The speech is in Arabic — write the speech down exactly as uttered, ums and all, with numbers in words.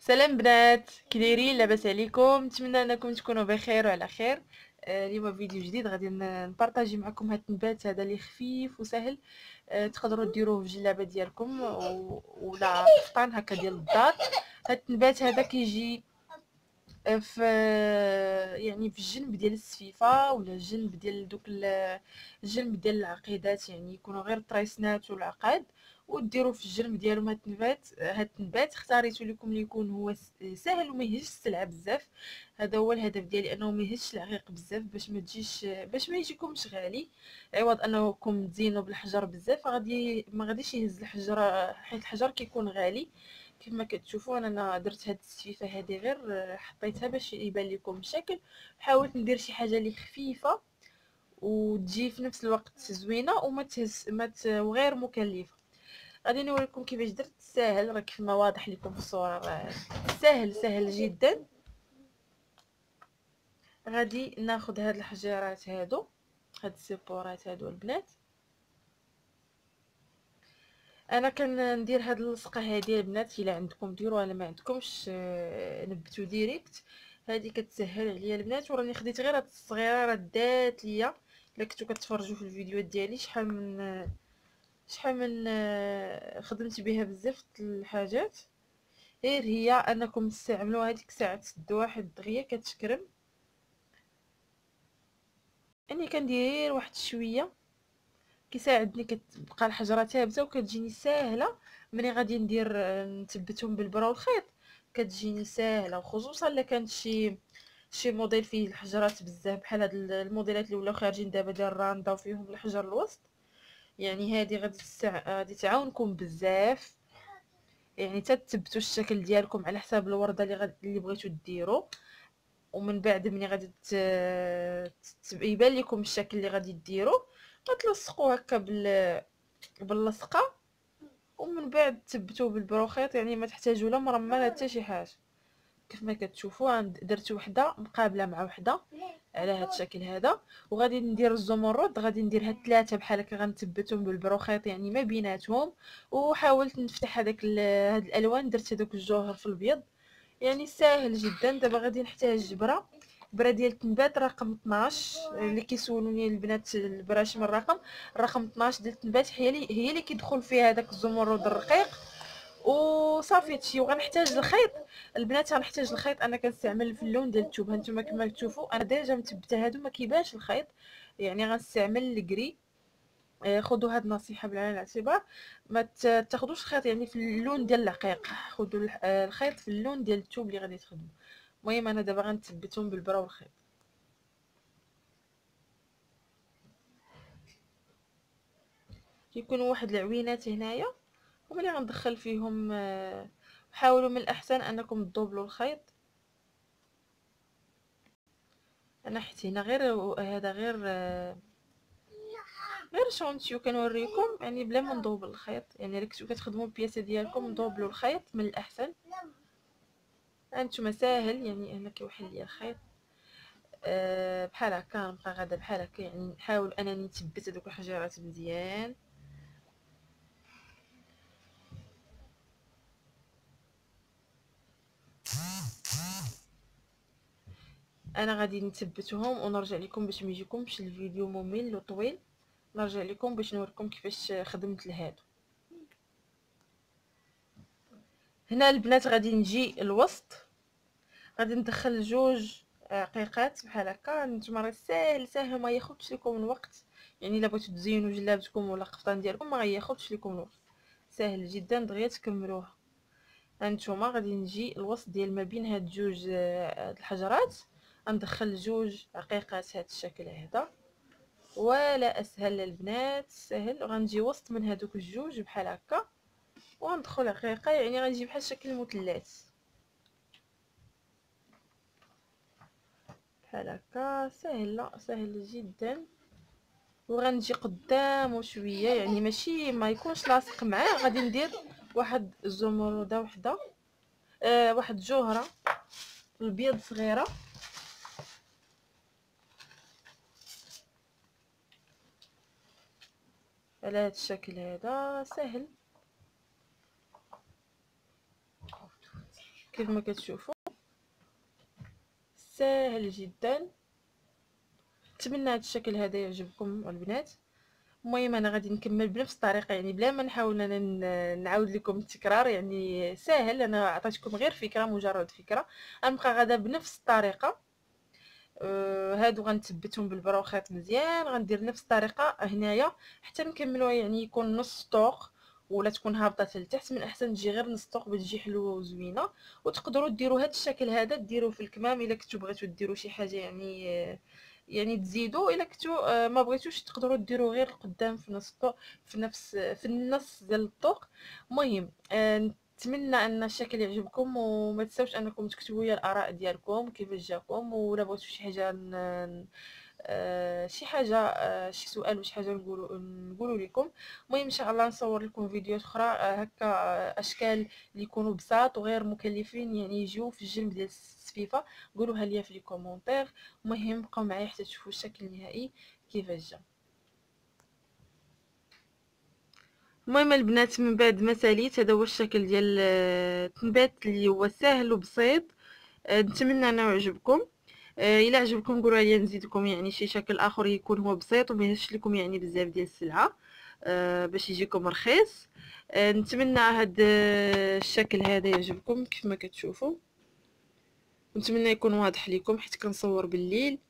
سلام بنات، كي دايرين؟ لاباس عليكم؟ نتمنى انكم تكونوا بخير وعلى خير. آه، اليوم فيديو جديد غادي ن- نبارطاجي معكم هاد النبات هذا اللي خفيف وسهل. آه، تقدروا ديروه في الجلابه ديالكم و- ولا قفطان هكا ديال الدار. هاد النبات هذا كيجي آه، في يعني في الجنب ديال السفيفه ولا الجنب ديال دوك ال- الجنب ديال العقيدات، يعني يكونوا غير طريسنات والعقاد، وديروا في الجنب ديالهم هاد النبات. هاد النبات اختاريتو لكم ليكون هو س- ساهل وما يهزش السلعه بزاف. هذا هو الهدف ديالي، انه ما يهزش العقيق بزاف، باش ما تجيش باش ما يجيكمش غالي. عوض انكم تزينوا بالحجر بزاف، غادي ما غاديش يهز الحجر، حيت الحجر كيكون غالي. كما كتشوفوا انا درت هاد السفيفه هذه غير آه، حطيتها باش يبان لكم الشكل. حاولت ندير شي حاجه اللي خفيفه وتجي في نفس الوقت زوينه وما تهز ما ت... وغير مكلفه. غادي نوريكم كيفاش درت. ساهل، راك كما واضح لكم في الصوره، راه ساهل ساهل جدا. غادي ناخذ هاد الحجيرات هادو، هاد السيبورات هادو البنات. انا كندير هاد اللصقه هادي البنات، الا عندكم ديروا، الا ما عندكمش آه، نبتو ديريكت. هادي كتسهل عليا البنات، وراني خديت غير هاد الصغيره راه دات ليا. الا كنتو كتفرجوا في الفيديوهات ديالي شحال من آه، شحال من آه، خدمت بها بزاف د الحاجات. غير هي انكم تستعملوا هذيك الساعه تسدوا واحد دغيا كتشكرم. اني كندير واحد شويه كيساعدني، كتبقى الحجره ثابته وكتجيني ساهله. ملي غادي ندير آه، نثبتهم بالبرا والخيط كتجيني ساهله، وخصوصا الا كانت شي شي موديل فيه الحجرات بزاف، بحال هاد الموديلات اللي ولاو خارجين دابا ديال الراندا وفيهم الحجر الوسط. يعني هذه غادي تسع... غادي تعاونكم بزاف، يعني تثبتوا الشكل ديالكم على حساب الورده اللي غادي اللي بغيتو ديروا. ومن بعد ملي غادي ت... ت- يبان لكم الشكل اللي غادي ديروا، غتلصقوا هكا بال باللصقه، ومن بعد تثبتوه بالبروخيط. يعني ما تحتاجوا لا مرمى حتى شي حاجه. كيف ما كتشوفوا عند درت وحده مقابله مع وحده على هذا الشكل هذا. وغادي ندير الزمرد، غادي ندير هاد ثلاثه بحال هكا غنثبتهم بالبروخيط يعني ما بيناتهم. وحاولت نفتح هذاك ال- هاد الالوان، درت هذوك الجوهر في الابيض. يعني ساهل جدا. دابا غادي نحتاج جبره، البرا ديال التنبات رقم اثناش. اللي كيسولوني البنات البراش من الرقم، رقم اثناش ديال التنبات هي اللي هي اللي كيدخل فيها داك الزمرد الرقيق. وصافي هادشي. وغنحتاج الخيط البنات، غنحتاج الخيط. انا كنستعمل في اللون ديال الثوب، هانتوما كما تشوفوا انا ديجا مثبته هادو ما كيبانش الخيط. يعني غنستعمل الكري. آه، خذوا هاد النصيحه بالعين الاعتبار، ما ت- تاخذوش الخيط يعني في اللون ديال العقيق، خذوا الح- آه، الخيط في اللون ديال الثوب اللي غادي تخدموا. المهم انا دابا غنثبتهم بالبرا والخيط. كيكونوا واحد العوينات هنايا، وملي غندخل فيهم آه، حاولوا من الاحسن انكم تدوبلوا الخيط. انا حيت هنا غير هذا غير آه، غير شونتيو كنوريكم، يعني بلا ما ندوبل الخيط. يعني الا كنتو كتخدموا البياسه ديالكم ندوبلوا الخيط من الاحسن. هانتوما ساهل، يعني انا كيوحل لي الخيط أه بحال هكا. نبقى غادا بحال هكا، يعني نحاول انني نثبت هذوك الحجرات مزيان. انا غادي نثبتهم ونرجع لكم باش ما يجيكمش الفيديو ممل وطويل. نرجع لكم باش نوريكم كيفاش خدمت لهادو. هنا البنات غادي نجي الوسط، غادي ندخل جوج عقيقات بحال هكا. نتوما راه ساهل ساهل، ما ياخذش لكم الوقت. يعني الا بغيتو تزينوا جلابتكم ولا القفطان ديالكم ما غياخذش لكم الوقت، ساهل جدا دغيا تكملوها. هانتوما غادي نجي الوسط ديال ما بين هاد جوج آه، هاد الحجرات، غندخل جوج عقيقات هاد الشكل هذا. ولا اسهل البنات، سهل. غنجي وسط من هادوك الجوج بحال هكا، وغندخل عقيقه، يعني غنجي بحال شكل المثلث بحال هكا. سهله سهل جدا. وغنجي قدام شويه، يعني ماشي ما يكونش لاصق معاه. غادي ندير واحد الزمرده وحده، آه واحد الجوهره البيض صغيره على هذا الشكل هذا. سهل. كيف ما كتشوفوا ساهل جدا. نتمنى هذا الشكل هذا يعجبكم البنات. المهم انا غادي نكمل بنفس الطريقه، يعني بلا ما نحاول انا نعاود لكم التكرار، يعني ساهل، انا عطيتكم غير فكره، مجرد فكره. غنبقى غادا بنفس الطريقه. أه هادو غنثبتهم بالبرا وخيط مزيان، غندير نفس الطريقه هنايا حتى نكملوها، يعني يكون نص طوق ولا تكون هابطه لتحت. من احسن تجي غير نص طوق باش تجي حلوه وزوينه. وتقدروا ديروا هذا الشكل هذا ديروه في الكمام الا كنتو بغيتو ديروا شي حاجه، يعني يعني تزيدوا. الا كنتو آه، ما بغيتوش تقدروا ديروا غير قدام في نص الطوق، في نفس في النص ديال الطوق. المهم آه، نتمنى ان الشكل يعجبكم، وما تنساوش انكم تكتبوا لي الاراء ديالكم كيفاش جاكم، ولا بغيتو شي حاجه ن... آه، شي حاجه آه، شي سؤال وشي حاجه نقولوا نقولوا لكم. المهم ان شاء الله نصور لكم فيديوهات اخرى آه، هكا آه، اشكال اللي يكونوا بساط وغير مكلفين، يعني يجيو في الجنب ديال السفيفه. قولوها لي في لي كومونتير. المهم بقاو معايا حتى تشوفوا الشكل النهائي كيفاش جا. المهم البنات من بعد ما ساليت، هذا هو الشكل ديال آه، التنبات اللي هو سهل وبسيط. آه، نتمنى انه يعجبكم. آه، الى عجبكم قولوا لي نزيدكم يعني شي شكل اخر يكون هو بسيط وما يهش لكم يعني بزاف ديال السلعه آه، باش يجيكم رخيص. آه، نتمنى هذا الشكل هذا يعجبكم كيف ما كتشوفوا. نتمنى يكون واضح لكم حيت كنصور بالليل.